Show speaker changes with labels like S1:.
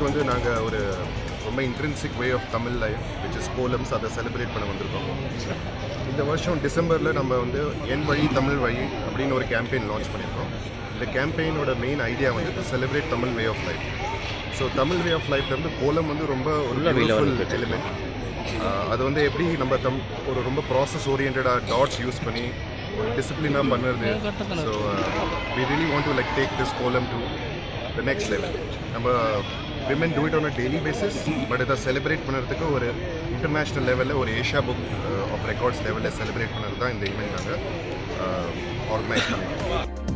S1: இன்னைக்கு வந்து நாங்கள் ஒரு ரொம்ப intrinsic way of Tamil life which is kolams அதை செலிப்ரேட் பண்ண வந்திருக்கோம். இந்த வருஷம் டிசம்பரில் நம்ம வந்து என் வழி தமிழ் வழி அப்படின்னு ஒரு கேம்பெயின் லான்ச் பண்ணியிருக்கோம். இந்த கேம்பெயினோட மெயின் ஐடியா வந்து to celebrate Tamil way of life. So Tamil way of லைஃப்லேருந்து கோலம் வந்து ரொம்ப ஒரு பியூட்டிஃபுல் எலிமெண்ட். அது வந்து எப்படி நம்ம ஒரு ரொம்ப ப்ராசஸ் ஓரியன்டாக டாட்ஸ் யூஸ் பண்ணி ஒரு டிசிப்ளினாக பண்ணுறது. So we really want to like take this kolam to the next level. நம்ம women do it on a daily basis, but இதை செலிப்ரேட் பண்ணுறதுக்கு ஒரு இன்டர்நேஷ்னல் லெவலில் ஒரு ஏஷியா புக் ஆஃப் ரெக்கார்ட்ஸ் லெவலில் செலிப்ரேட் பண்ணுறது தான் இந்த ஈவெண்ட் நாங்கள் ஆர்கனைஸ் பண்ணியிருக்கோம்.